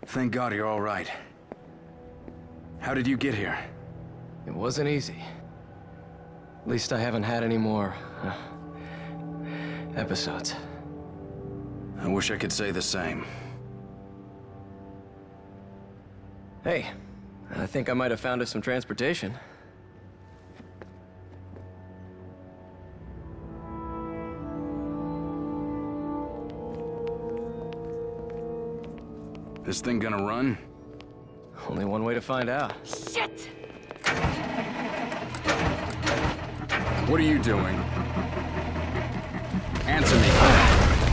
Thank God you're all right. How did you get here? It wasn't easy. At least I haven't had any more episodes. I wish I could say the same. Hey, I think I might have found us some transportation. This thing gonna run? Only one way to find out. Shit! What are you doing? Answer me.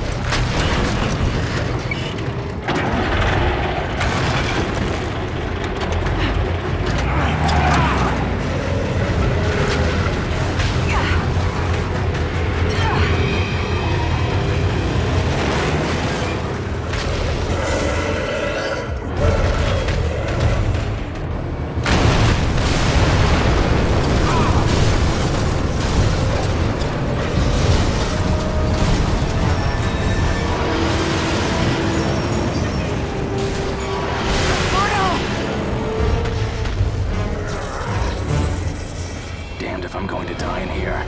If I'm going to die in here.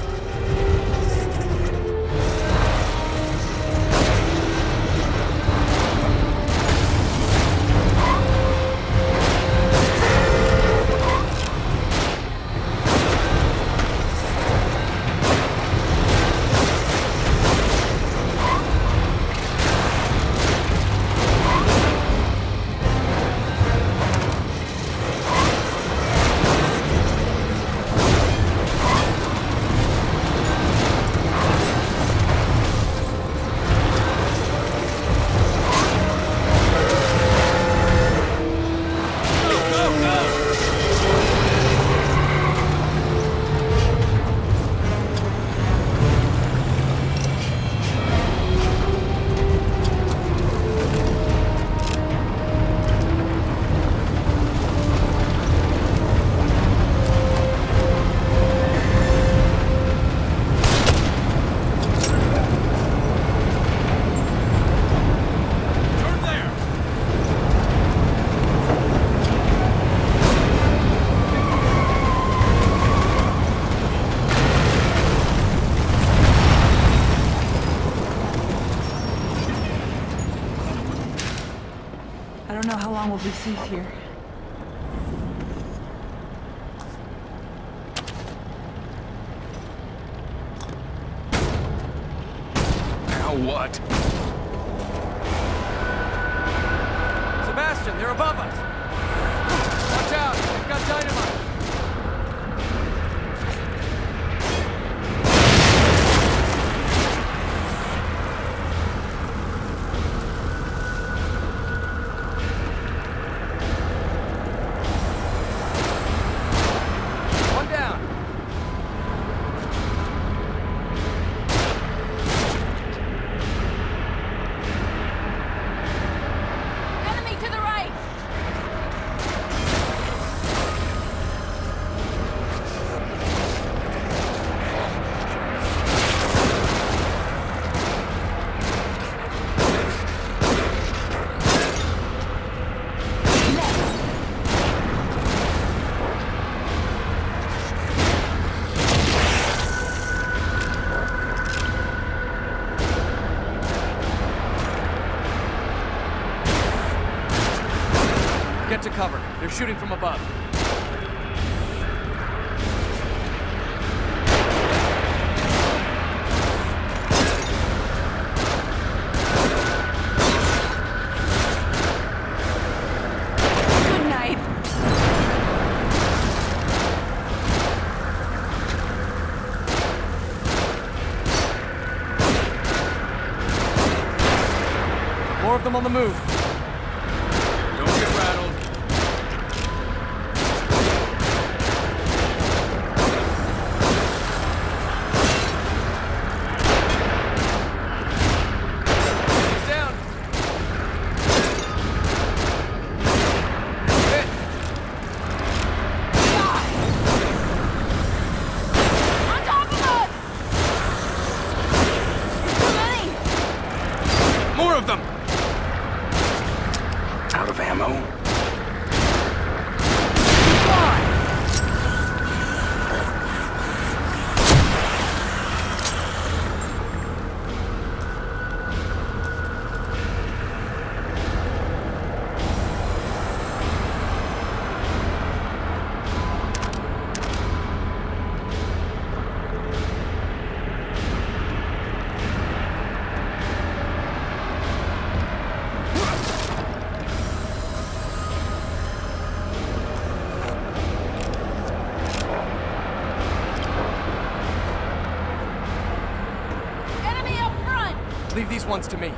I don't know how long we'll be safe here. Now what? Sebastian, they're above us! Watch out! They've got dynamite! Get to cover. They're shooting from above. Good night. More of them on the move. Don't get rattled. Out of ammo. Leave these ones to me.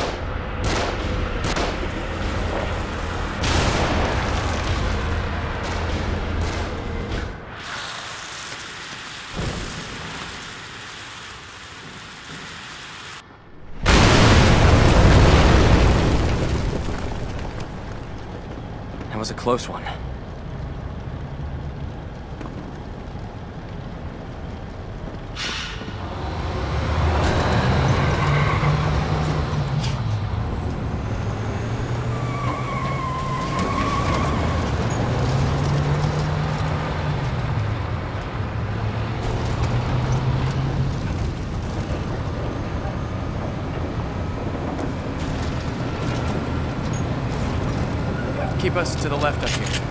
That was a close one. Keep us to the left up here.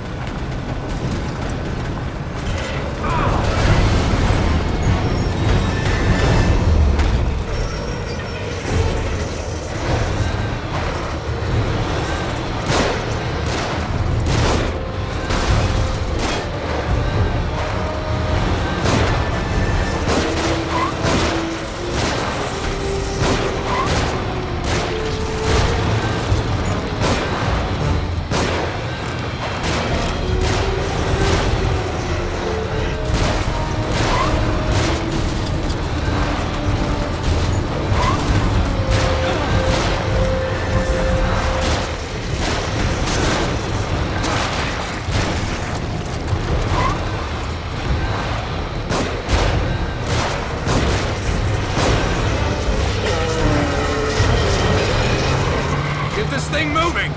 Thing moving!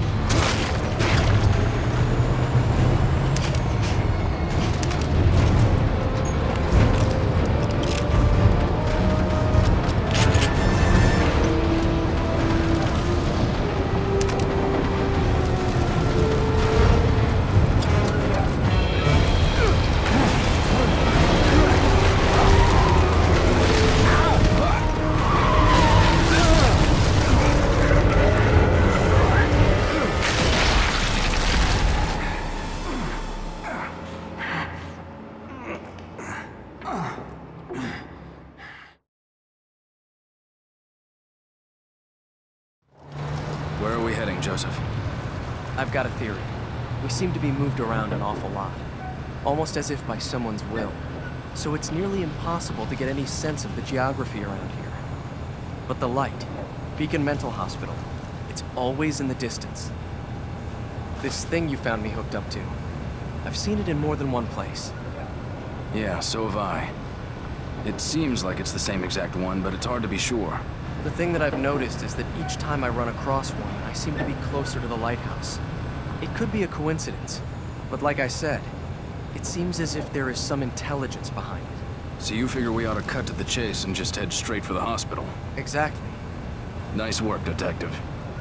Where are we heading, Joseph? I've got a theory. We seem to be moved around an awful lot. Almost as if by someone's will. So it's nearly impossible to get any sense of the geography around here. But the light, Beacon Mental Hospital, it's always in the distance. This thing you found me hooked up to, I've seen it in more than one place. Yeah, so have I. It seems like it's the same exact one, but it's hard to be sure. The thing that I've noticed is that each time I run across one, I seem to be closer to the lighthouse. It could be a coincidence, but like I said, it seems as if there is some intelligence behind it. So you figure we ought to cut to the chase and just head straight for the hospital? Exactly. Nice work, Detective.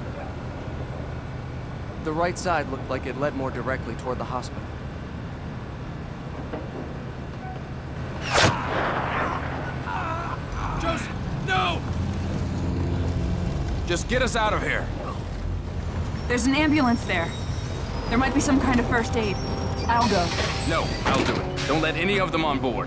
The right side looked like it led more directly toward the hospital. Joseph, no! Just get us out of here. There's an ambulance there. There might be some kind of first aid. I'll go. No, I'll do it. Don't let any of them on board.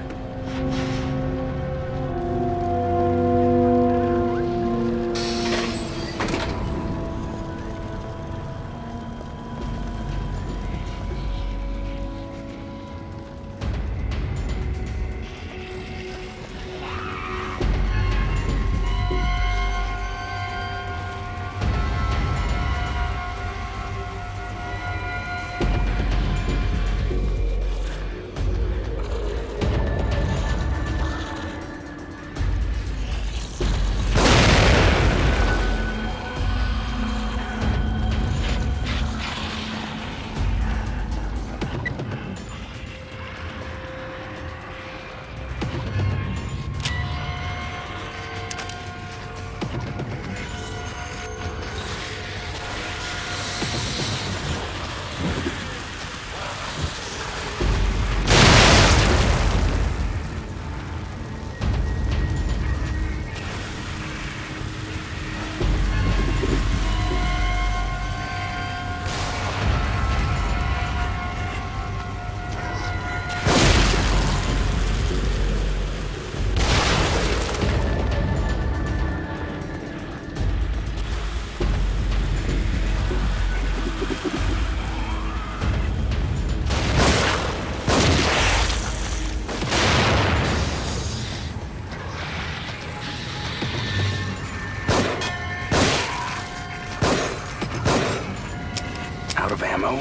out of ammo?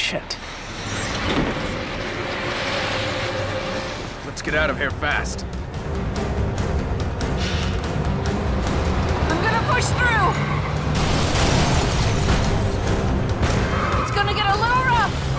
Shit. Let's get out of here fast. I'm gonna push through! It's gonna get a little rough!